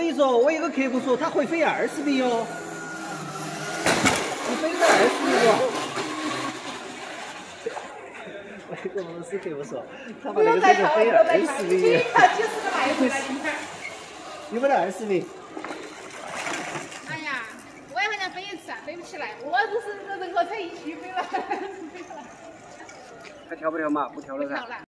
跟你说，我有个客户说他会飞20米哦，你飞得20米不？我跟我们是客户说，他把那个车子飞20米。 他就是个来回来。 有没得20米？ 哎呀，我也很想飞一次啊，飞不起来，我不是人和车一起飞了。 还跳不跳嘛？不跳了噻。